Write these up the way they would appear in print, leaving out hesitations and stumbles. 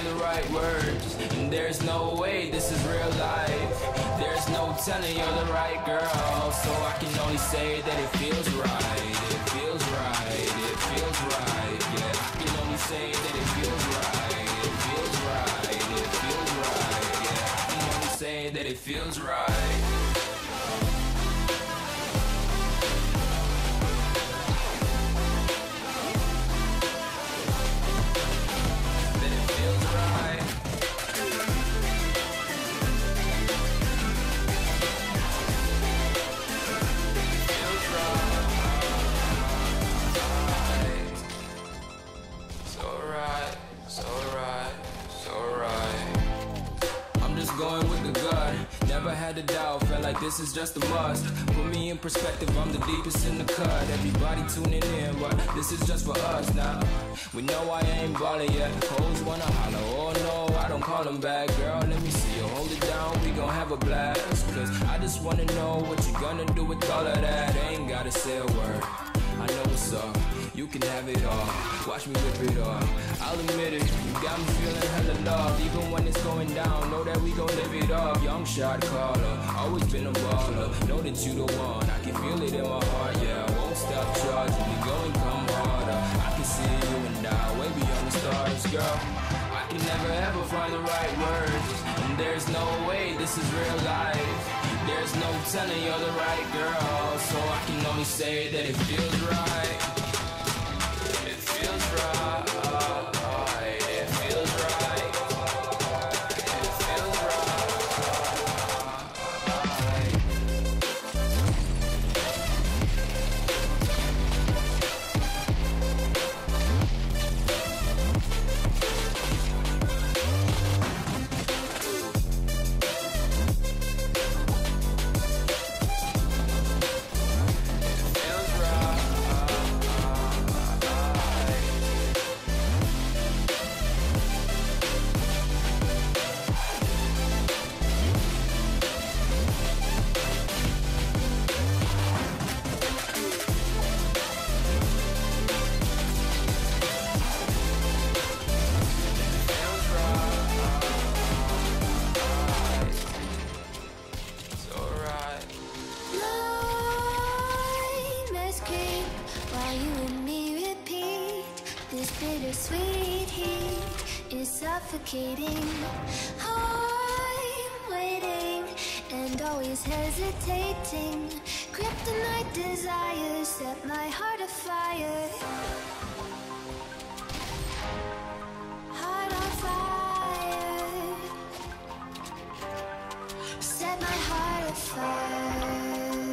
the right words, and there's no way this is real life. There's no telling you're the right girl, so I can only say that it feels right. It feels right, it feels right. Yeah, I can only say that it feels right. It feels right, it feels right. Yeah, I can only say that it feels right. Going with the gut, never had a doubt, felt like this is just a must. Put me in perspective, I'm the deepest in the cut. Everybody tuning in, but this is just for us now. We know I ain't ballin' yet, hoes wanna holler, oh no, I don't call them back. Girl, let me see you hold it down, we gon' have a blast. Cause I just wanna know what you gonna do with all of that. Ain't gotta say a word, I know what's up. You can have it all, watch me rip it off. I'll admit it, you got me feeling hella love. Even when it's going down, know that we gon' live it up. Young shot caller, always been a baller. Know that you the one, I can feel it in my heart. Yeah, I won't stop charging, we going come harder. I can see you and I, way beyond the stars, girl. I can never ever find the right words, and there's no way this is real life. There's no telling you're the right girl, so I can only say that it feels right. It feels right, it feels right, it feels bittersweet heat is suffocating. I'm waiting and always hesitating. Kryptonite desires set my heart afire. Heart on fire. Set my heart afire.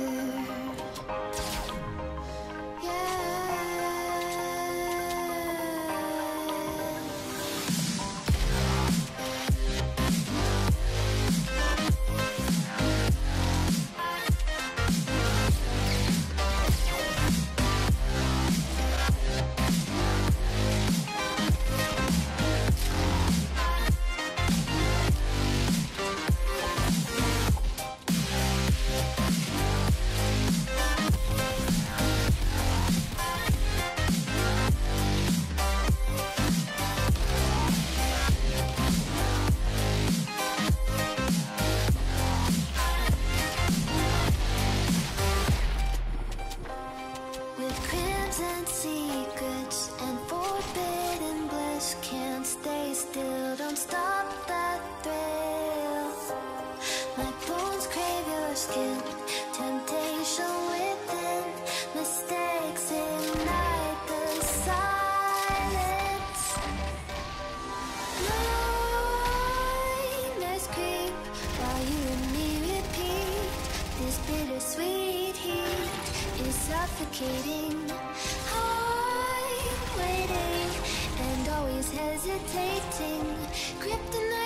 Don't stop that thrill. My bones crave your skin. Temptation within. Mistakes ignite the silence. Nightmares creep while you and me repeat. This bittersweet heat is suffocating. I'm waiting and always hesitating. Kryptonite